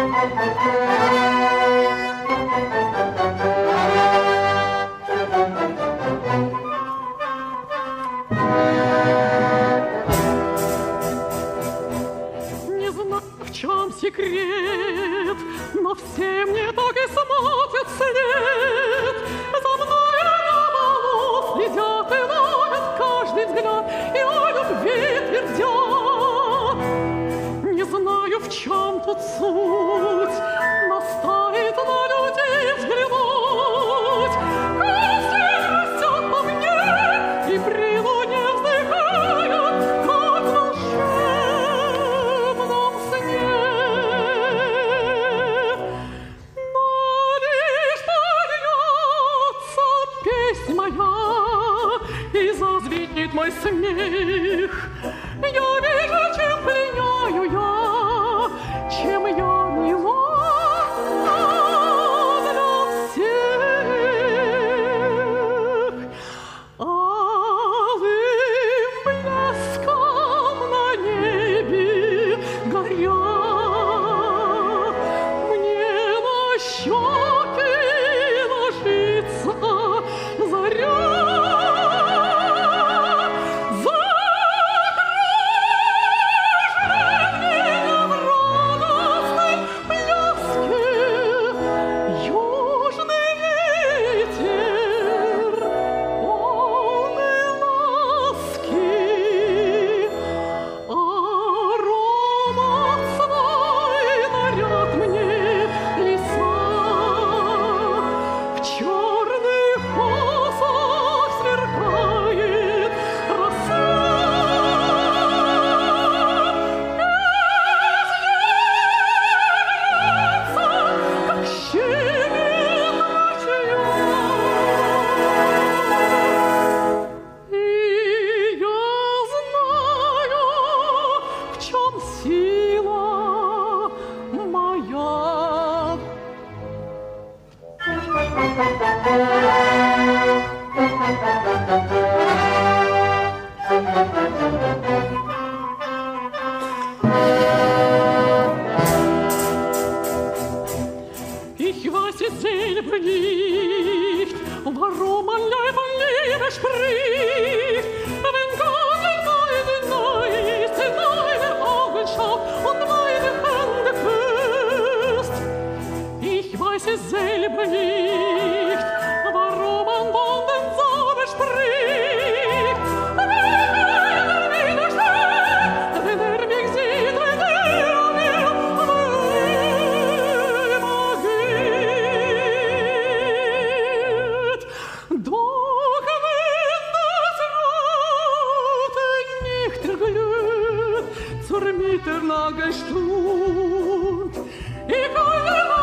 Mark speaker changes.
Speaker 1: Не знаю, в чем секрет, но все мне так и смотрят вслед. За мною на балу следят и ловят каждый взгляд, и о любви твердят. Не знаю, в чем тут суть, но стоит на людей взглянуть. Каждый растет по мне, и при луне вздыхает, как в волшебном сне. Но лишь польется песнь моя, и зазвенит мой смех. Я вижу, чем пленяю я, чем я мила для всех. Алым блеском на небе горя, мне на щеки ложится заря. Сила моя. Ich weiß jetzt selber nicht, warum man von Liebe spricht, wenn Gott in meine Augen schaut und meine Hände küsst. Ich weiß es selber nicht, warum man von den Sonne spricht, wenn er mich sieht, wenn er mir immer geht. Doch wenn das rote nicht erglüht zur Mitternagestund, ich alle